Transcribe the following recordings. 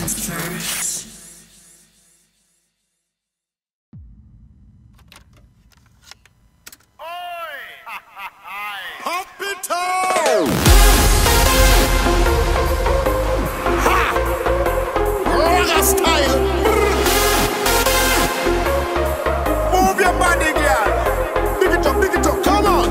first. Happy time! Ha! Roller style! Move your body, girl! Big it up, come on!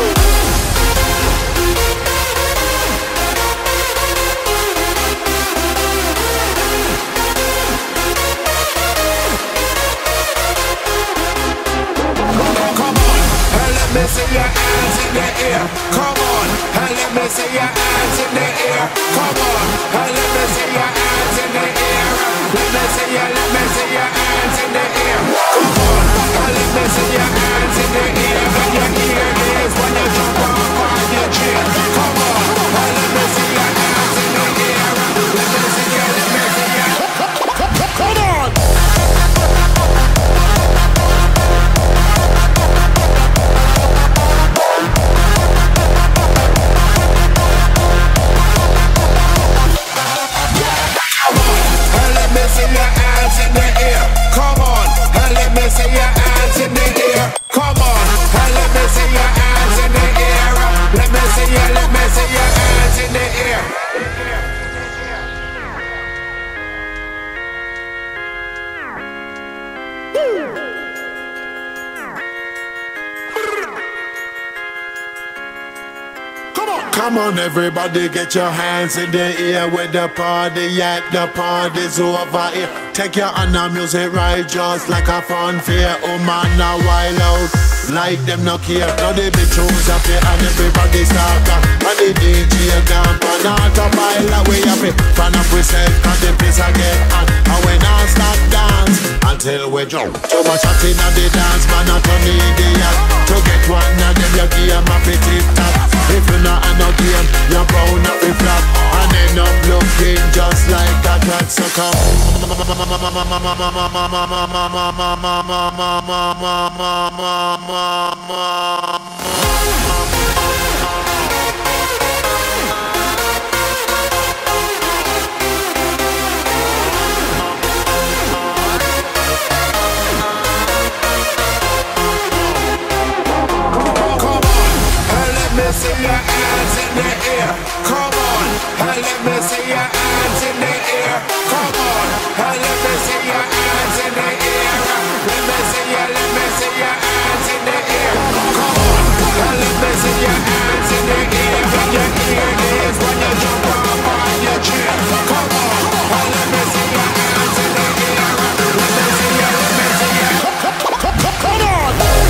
Come on, and let me see your hands in the air. Come on, and let me see your hands in the air. Come on, and let me see your hands in the air. Let me see your hands in the air. Come on, and let me see your hands in the air. When you hear this, when you jump off on your chair. Come on, and let me see your hands in the air. Let me see your. Come on! See your hands in the air. Come on, and let me see your hands in the air. Come on, and let me see your hands in the air. Let me see your hands in the air. Come on, everybody, get your hands in the air. With the party at the party's over here. Take your hand on music right, just like a fun fair. Oh man, now wild out, like them no care. Now they be tunes up here and everybody start back. And the DJ gone pan out a pile away up it. Fan up we set, cause the place I get hot. And we not stop dance until we jump. Too much hot in the dance, man, not on the idiot. To get one of them, you give them a pretty top. If you're not on no game, you're bound up with flop. And end up looking just like a cat sucker. Let me see your hands in the air. Come on, and let me see your hands in the air. Come on, and let me see your hands in the air. Let me see your hands in the air. Come on, and let me see your hands in the air. When you hear this, when you jump up on your chair. Come on, and let me see your hands in the air. Let me see your. Come on.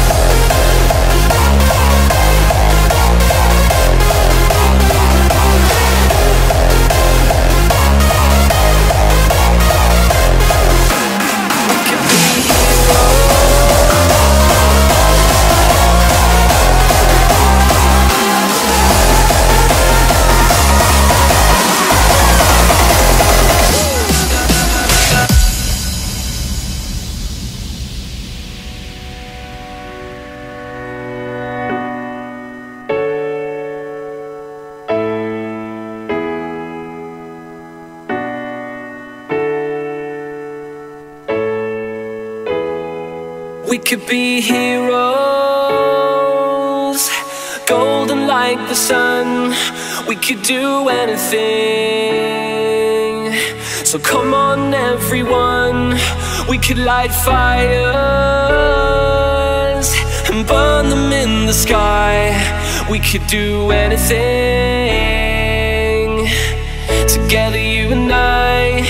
We could be heroes, golden like the sun. We could do anything. So come on everyone, we could light fires and burn them in the sky. We could do anything, together you and I.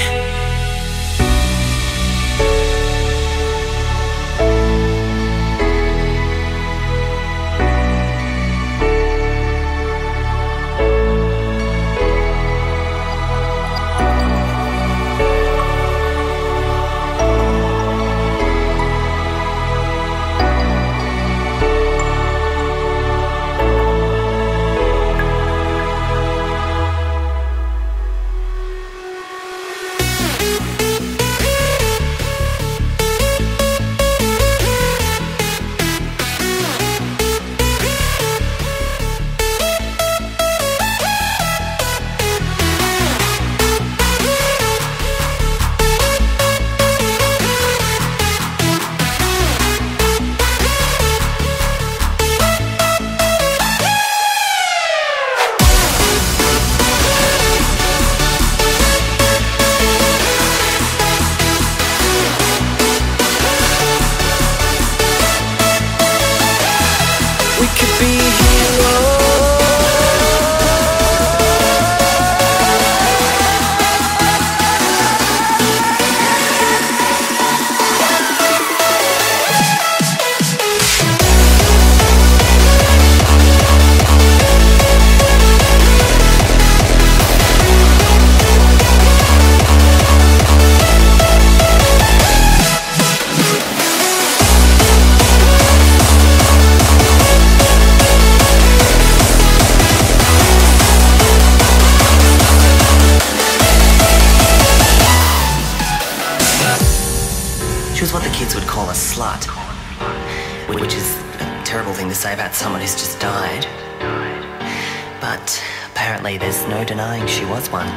kids would call a slut, which is a terrible thing to say about someone who's just died. But apparently there's no denying she was one.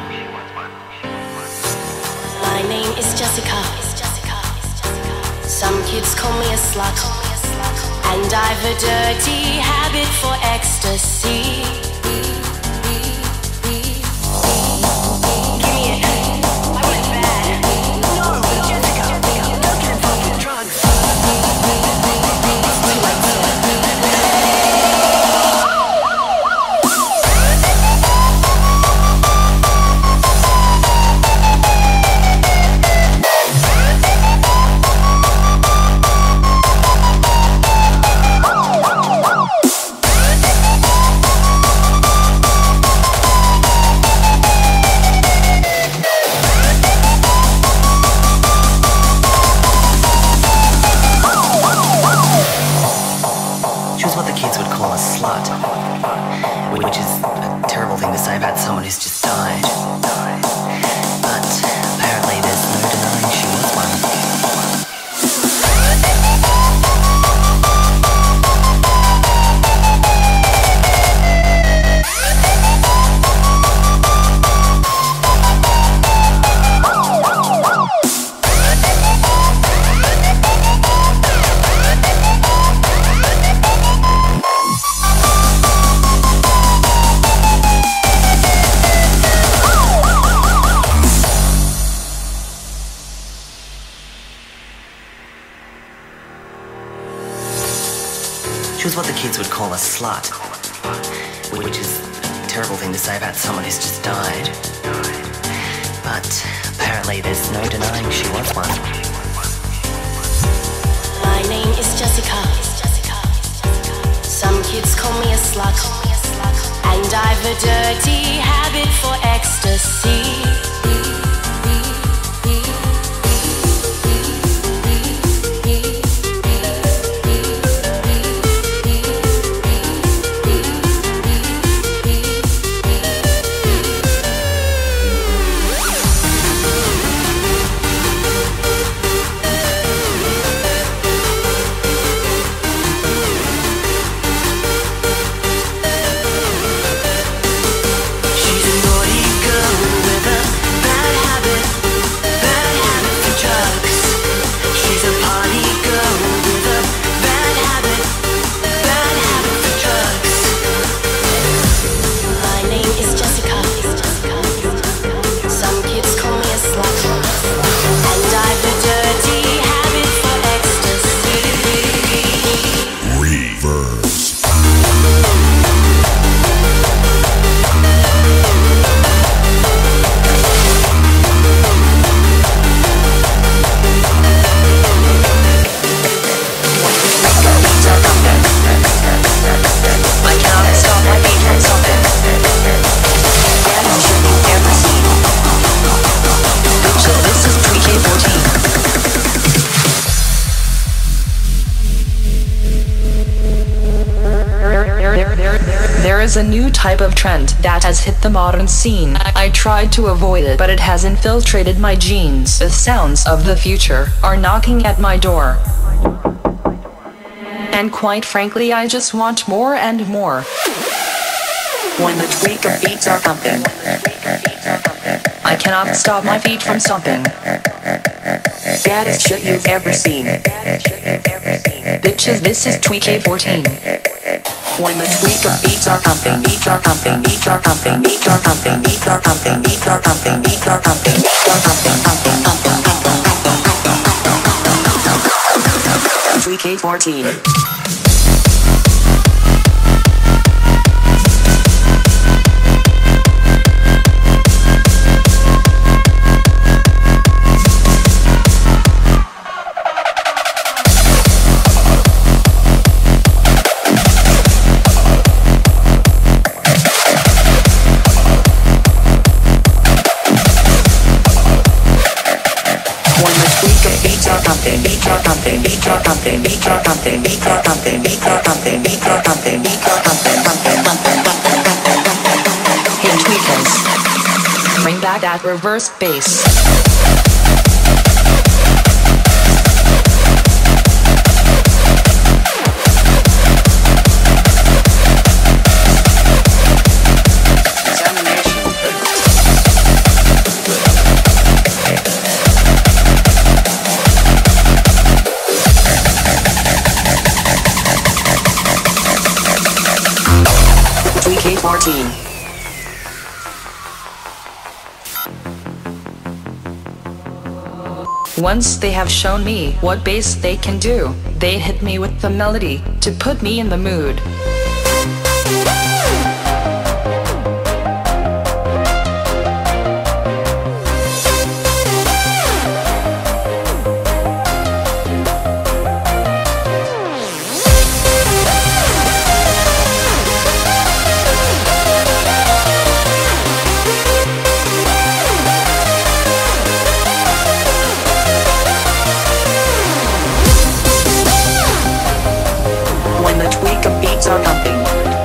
My name is Jessica. Some kids call me a slut, and I've a dirty habit for ecstasy. What the kids would call a slut, which is a terrible thing to say about someone who's just died. But apparently there's no denying she was one. My name is Jessica. Some kids call me a slut, and I've a dirty habit for ecstasy. There is a new type of trend that has hit the modern scene. I tried to avoid it, but it has infiltrated my genes. The sounds of the future are knocking at my door. And quite frankly, I just want more and more. When the tweaker beats are pumping, I cannot stop my feet from stomping. Baddest shit you've ever seen. Bitches, this is Tweak14. When the tweaker beats are pumping, beats are pumping, beats are pumping, beats are pumping, beats are pumping, beats are pumping, beats are pumping, beats are pumping, pumping, pumping, pumping. Tweak14. Beats are pumping, beats are pumping, beats are pumping, beats are pumping, beats are pumping, beats are pumping, beats are pumping, pumping, pumping, pumping, pumping, pumping. Hey tweakers, bring back that reverse bass. Once they have shown me what bass they can do, they hit me with the melody to put me in the mood. Are pumping.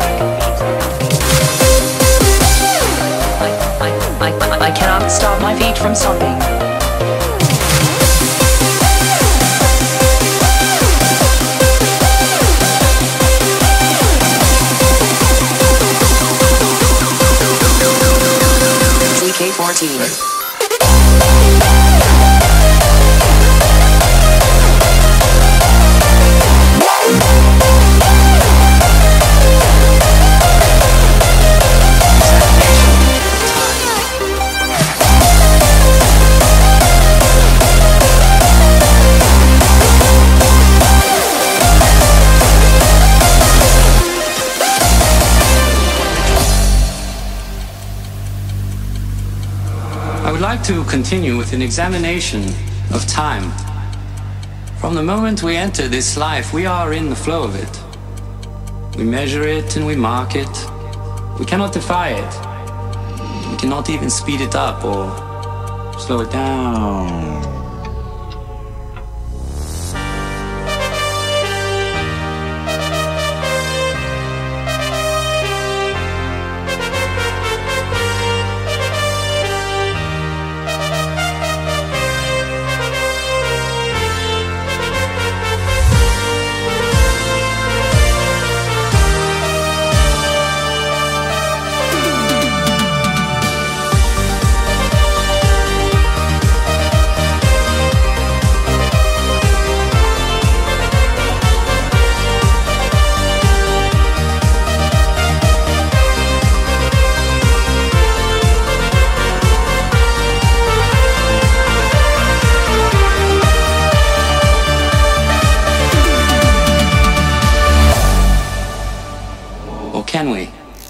I cannot stop my feet from stomping. CK14. I would like to continue with an examination of time. From the moment we enter this life, we are in the flow of it. We measure it and we mark it. We cannot defy it. We cannot even speed it up or slow it down. Can we?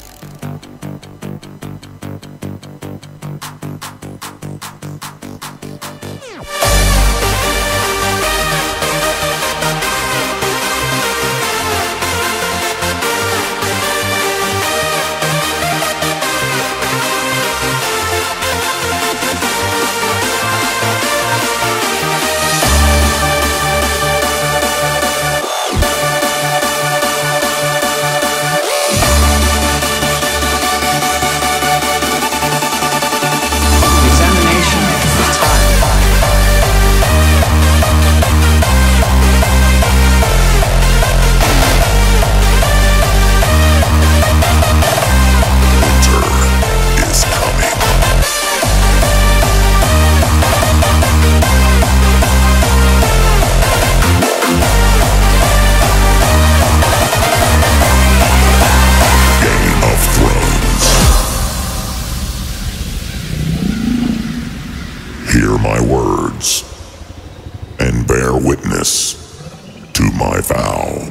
Hear my words and bear witness to my vow.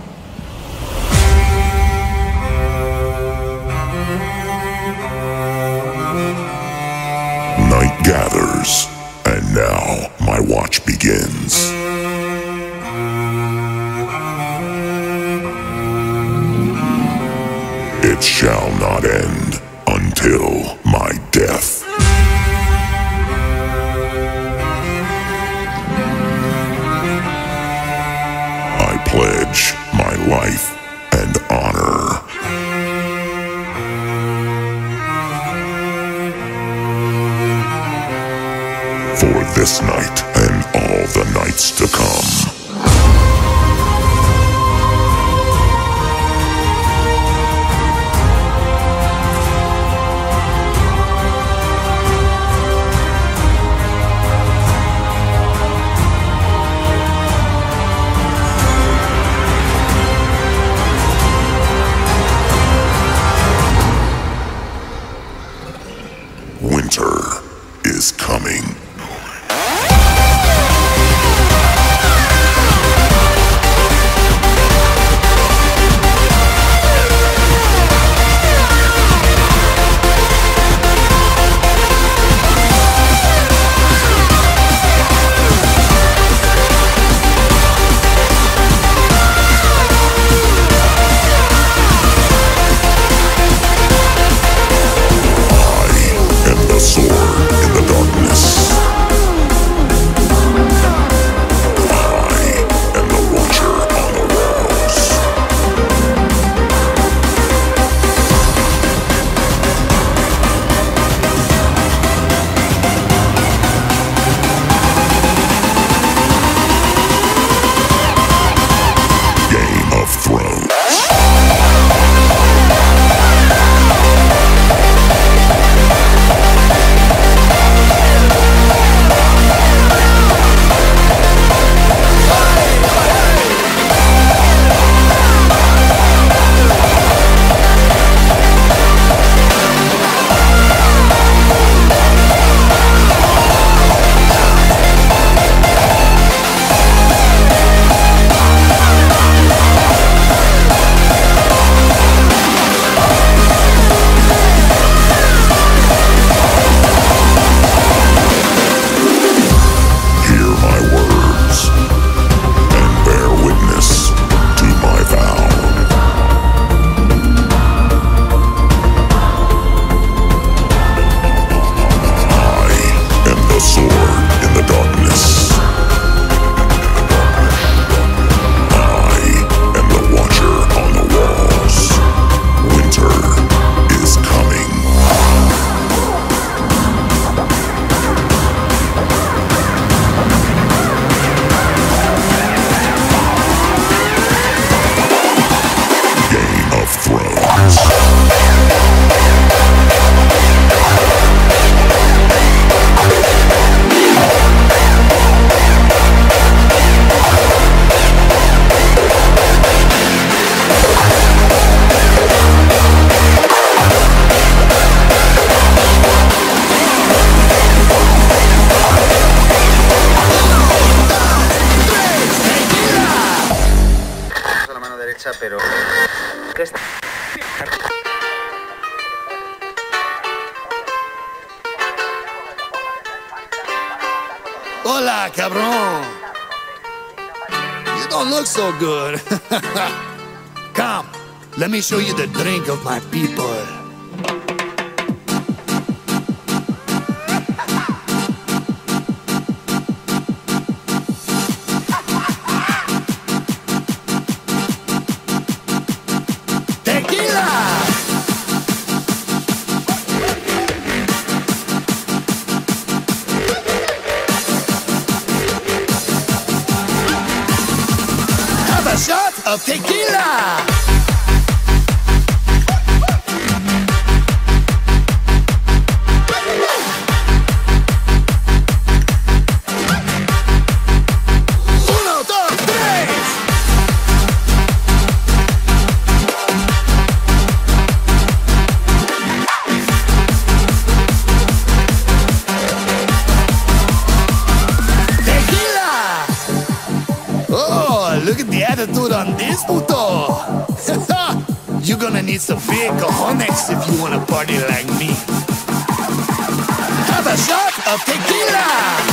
Night gathers, and now my watch begins. It shall not end until my death. I pledge my life and honor. For this night and all the nights to come. Winter is coming. Hola, cabrón. You don't look so good. Come, let me show you the drink of my people. Of tequila. Uno, dos, tres. Tequila. Oh, look at the attitude on this puto. You're gonna need some big cojones if you wanna party like me. Have a shot of tequila.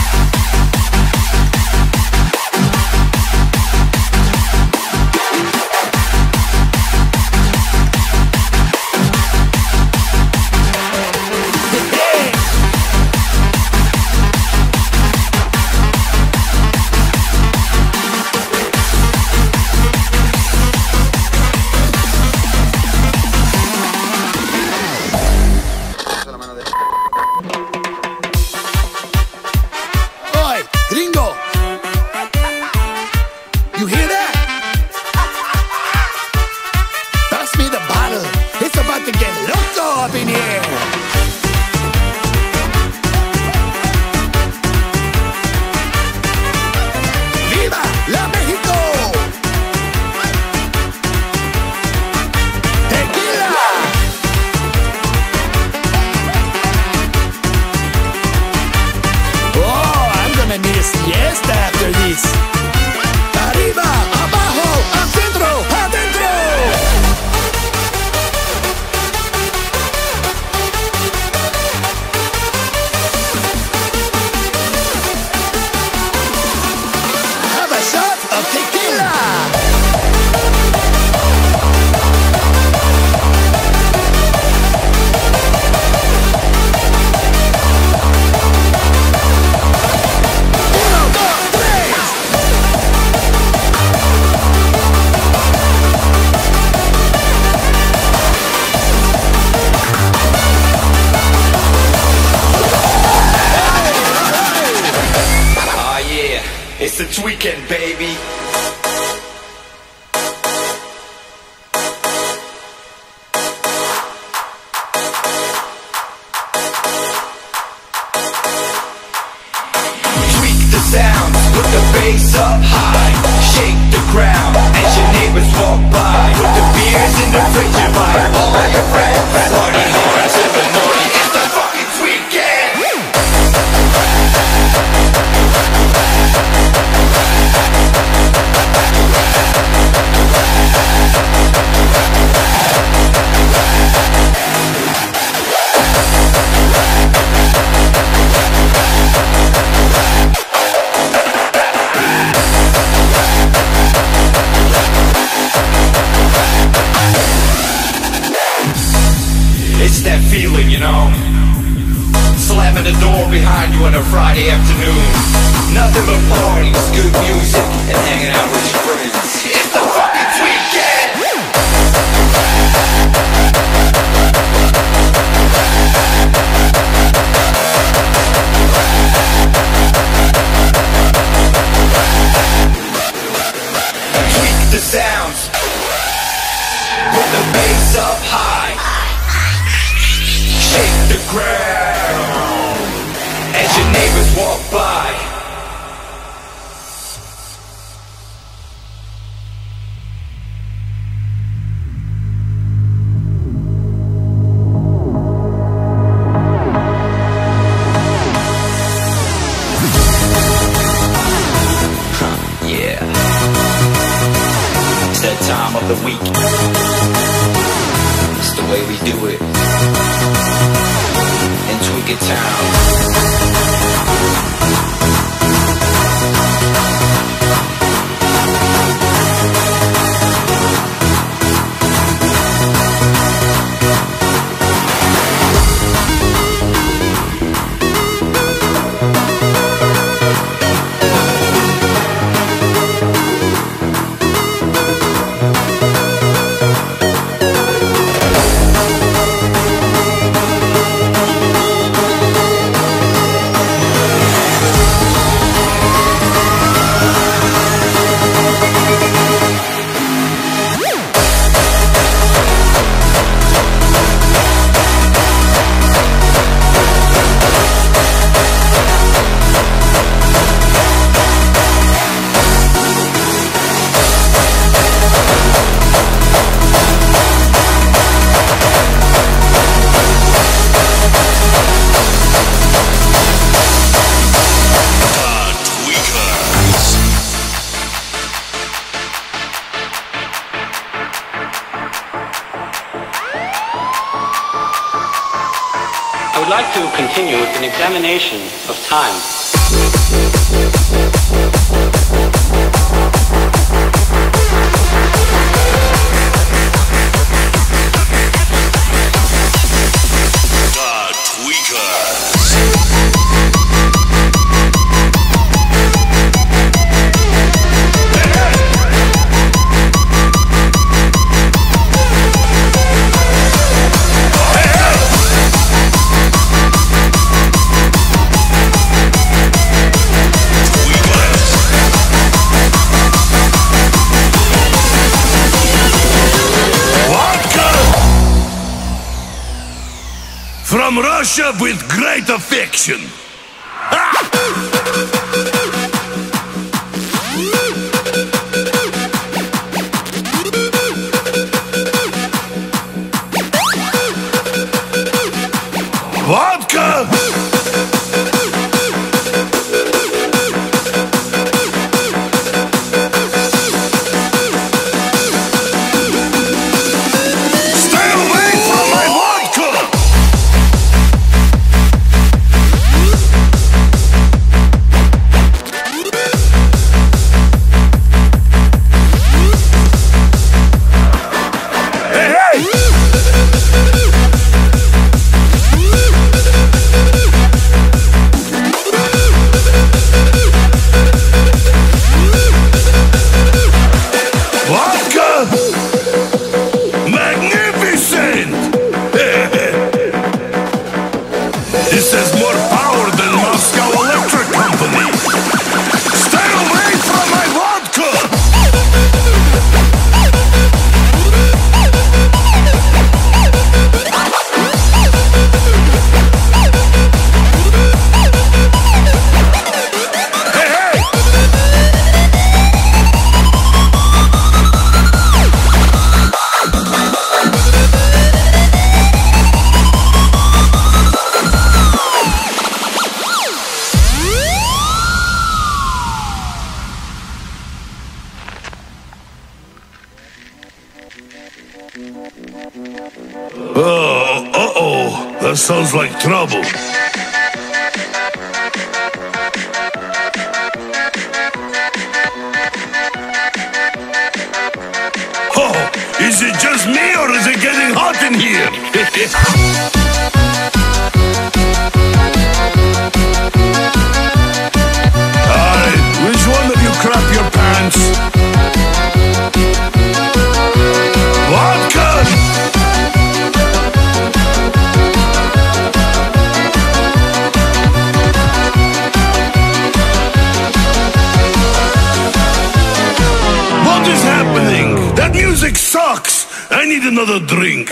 It's weekend, baby. Tweak the sound, put the bass up high, shake the ground as your neighbors walk by. Put the beers in the fridge, invite all your friends. Party hard till the morning. It's the fucking weekend. It's that feeling, you know, slamming the door behind you on a Friday afternoon. Nothing but parties, good music, and hanging out with your friends. It's the fucking weekend! Tweak the sounds, put the bass up high, shake the ground as your neighbors walk by. Yeah, it's that time of the week. It's the way we do it in Tweak It Town. to continue with an examination of time. From Russia with great affection. Vodka! This has more power than Moscow Electric Company. Stay away from my vodka! Hey, hey! Uh-oh, that sounds like trouble. Oh, is it just me or is it getting hot in here? Alright, which one of you crap your pants? Vodka! What is happening? That music sucks! I need another drink.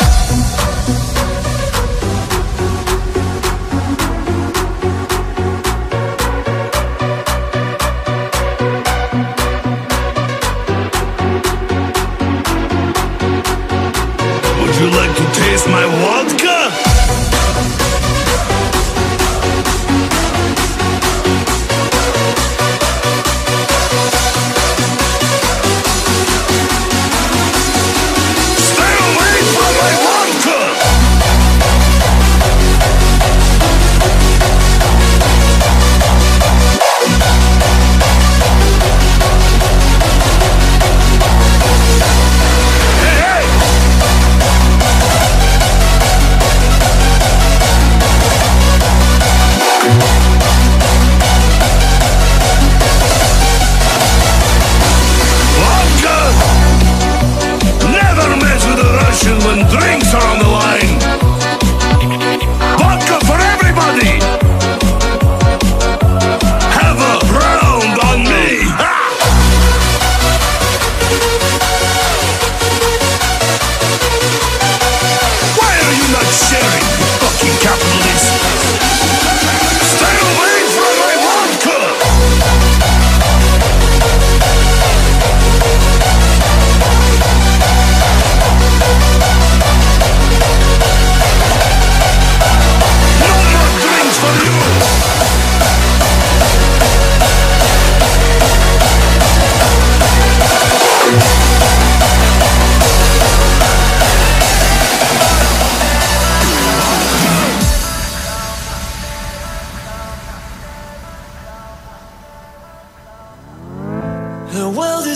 Would you like to taste my vodka? Stay away from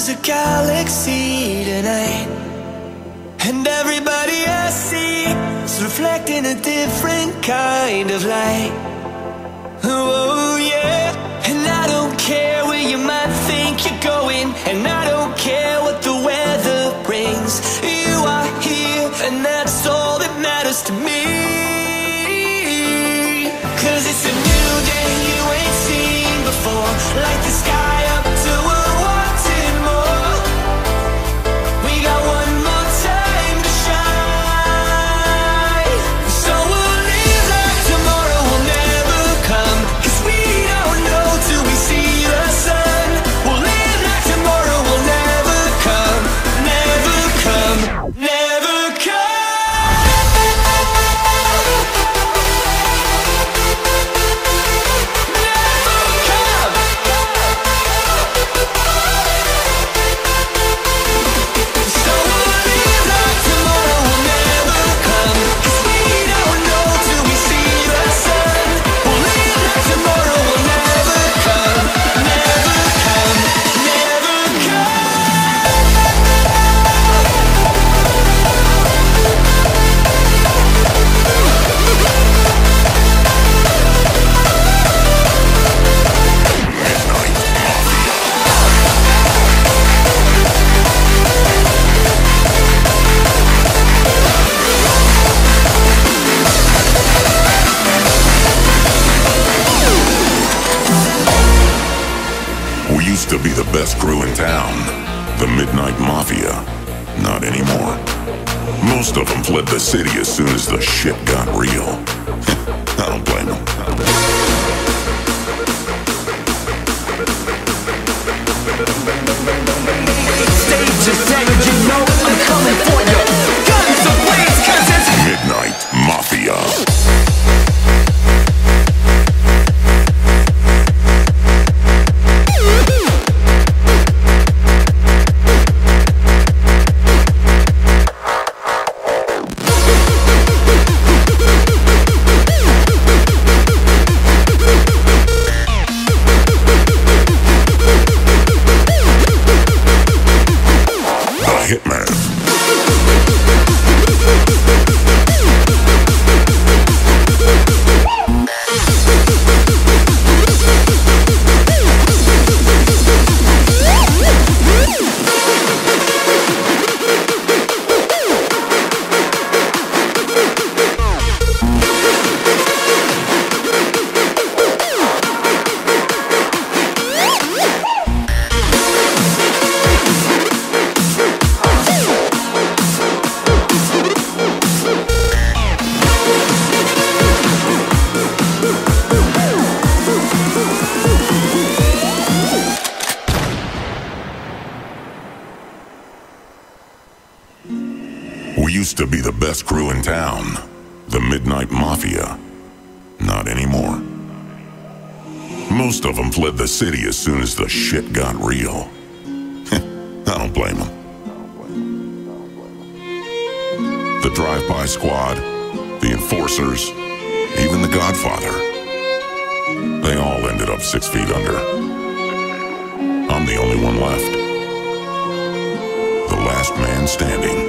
a galaxy tonight, and everybody I see is reflecting a different kind of light. Oh yeah, and I don't care where you might think you're going, and I don't care what the weather brings. You are here, and that's all that matters to me. 'Cause it's a new day you ain't seen before. Light the sky up till we're wanting more. We got one more time to shine. So we'll live like tomorrow will never come, 'cause we don't know till we see the sun. We'll live like tomorrow will never come, never come, never come. To be the best crew in town, the Midnight Mafia. Not anymore. Most of them fled the city as soon as the shit got real. I don't blame them. Stage is dead, you know I'm coming for you. Guns ablaze, 'cause it's Midnight Mafia. Hitman. We used to be the best crew in town, the Midnight Mafia. Not anymore. Most of them fled the city as soon as the shit got real. I don't blame them. The Drive-By Squad, the Enforcers, even the Godfather. They all ended up 6 feet under. I'm the only one left. The last man standing.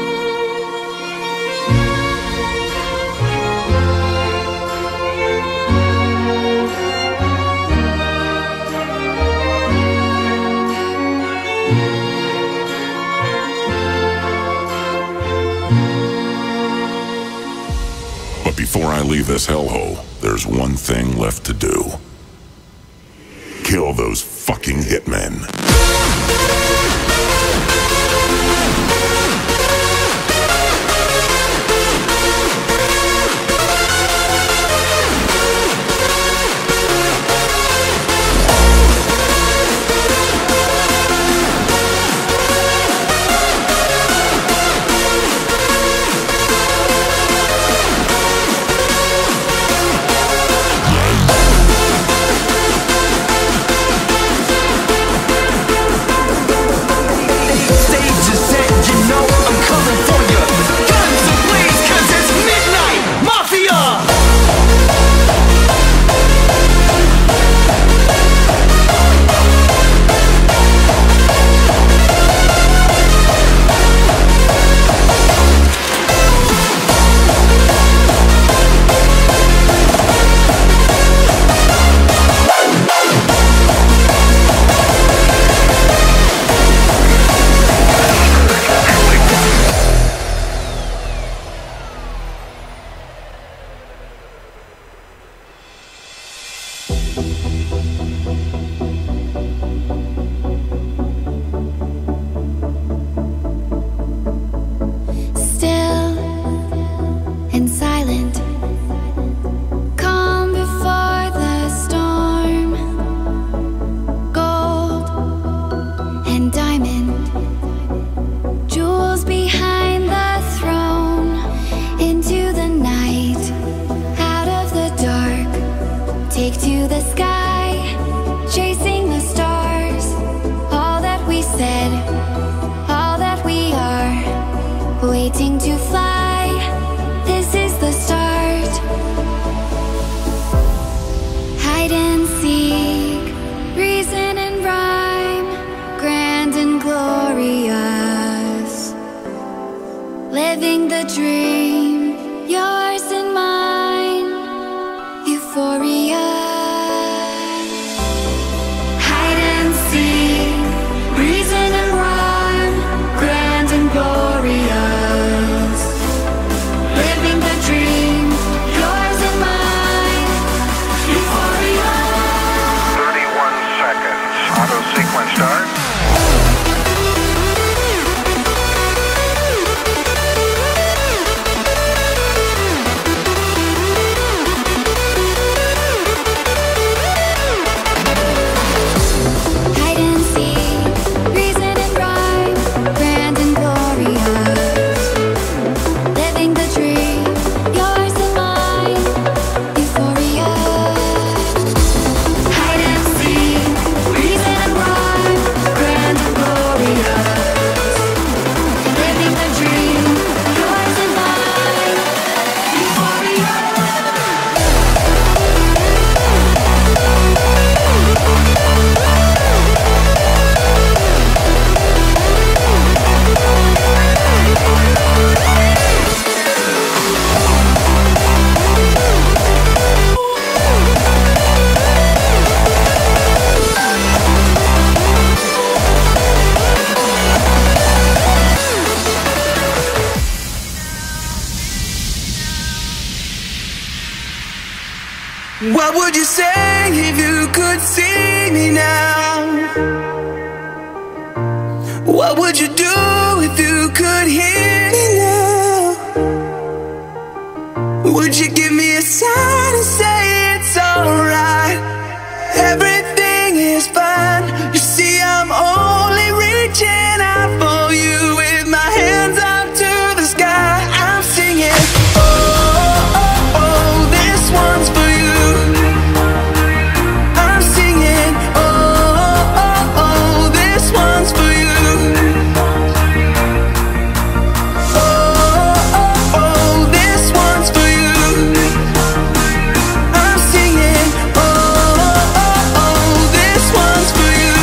But before I leave this hellhole, there's one thing left to do. Kill those fucking hitmen. What would you say if you could see me now? What would you do if you could hear me now? Would you give me a sign and say it's alright? Everything is fine. You see, I'm only reaching out for you with my hands up to the sky. I'm singing, oh, oh, oh, this one's for you. I'm singing, oh, oh, oh, this one's for you. Oh, oh, oh, this one's for you. I'm singing, oh, oh, oh, this one's for you.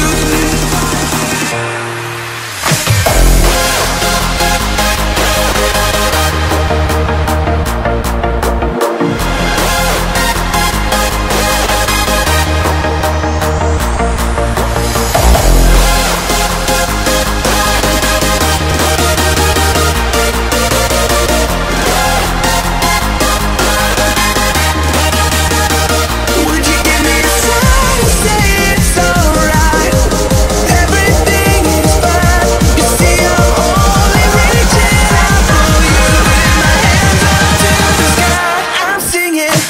Would you give me a sign and say it's alright? Everything is fine. You see, I'm only reaching out for you with my hands up to the sky. I'm singing.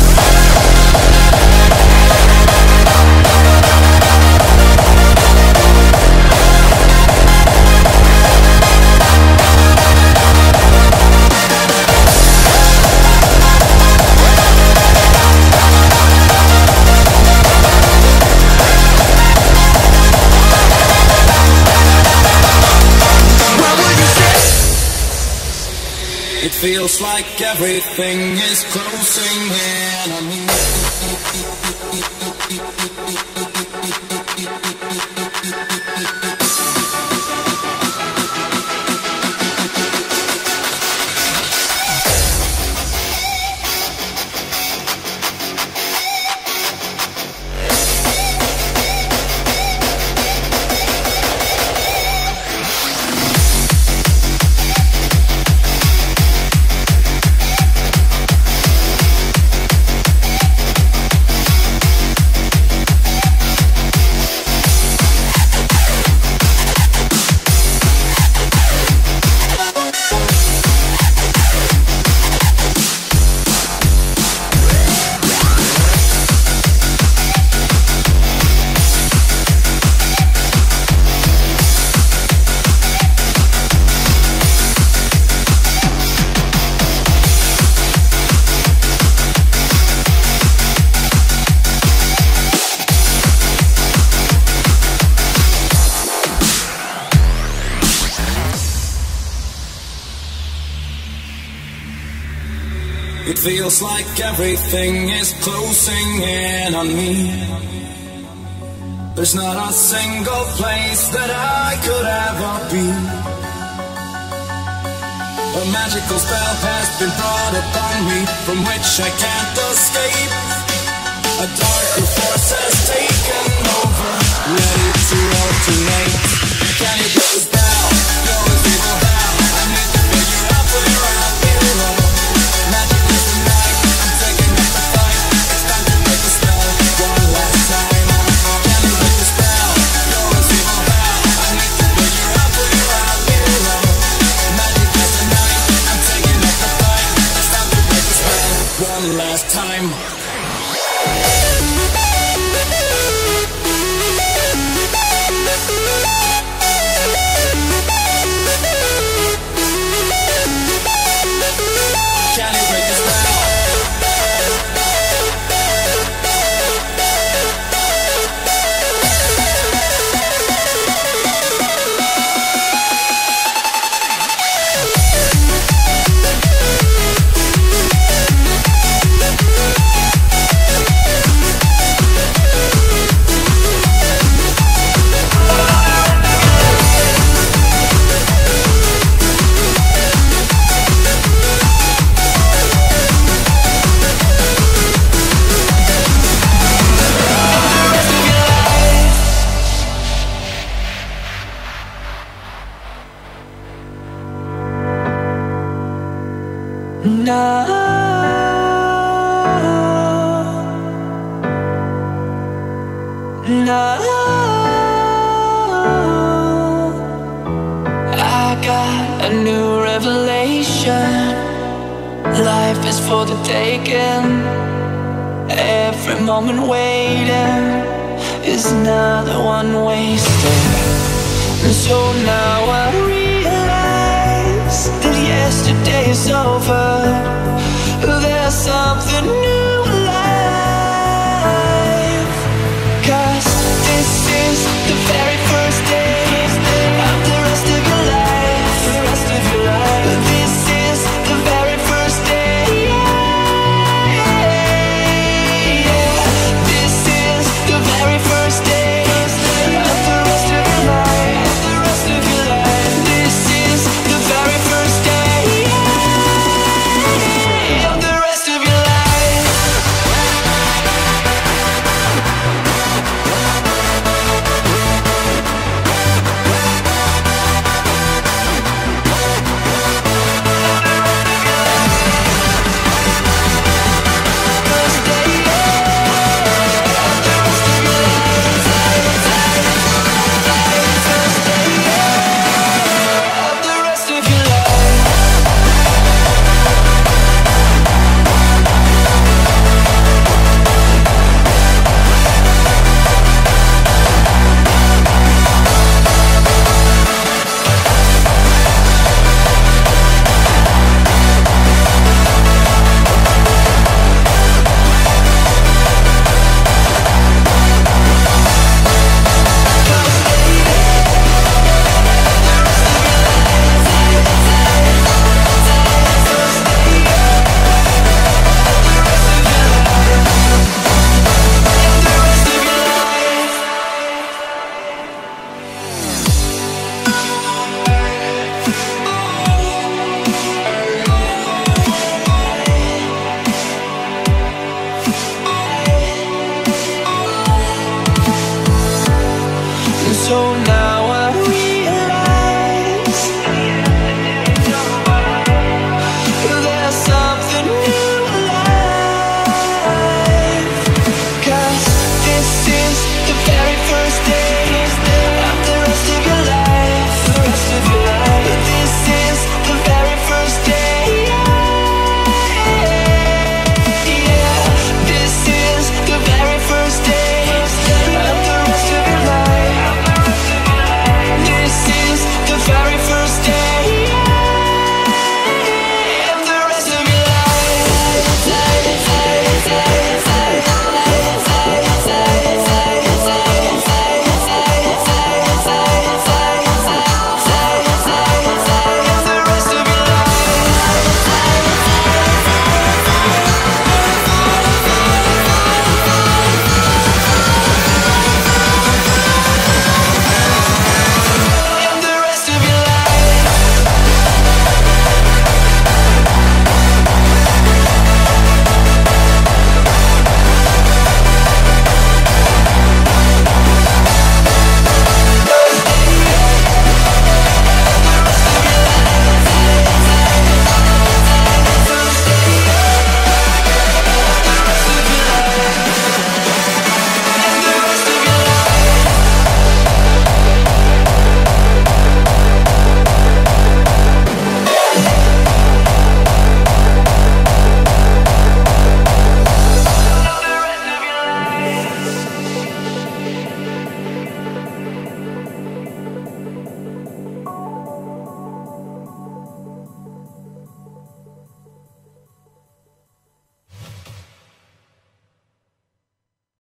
What would you say? It feels like everything is closing in on me. feels like everything is closing in on me. There's not a single place that I could ever be. A magical spell has been brought upon me, from which I can't escape. A darker force has taken over, ready to alternate. Can you break the spell? You're as evil now. I need to figure out where I've been wrong. Magic is the night, I'm taking up the fight. It's time to break the spell one last time. Can you break the spell? You're as evil now. I need to figure out where I've been wrong. Magic is the night, I'm taking up the fight. It's time to break the spell one last time. I got a new revelation. Life is for the taking. Every moment waiting is another one wasted. And so now I realize that yesterday is over. There's something new.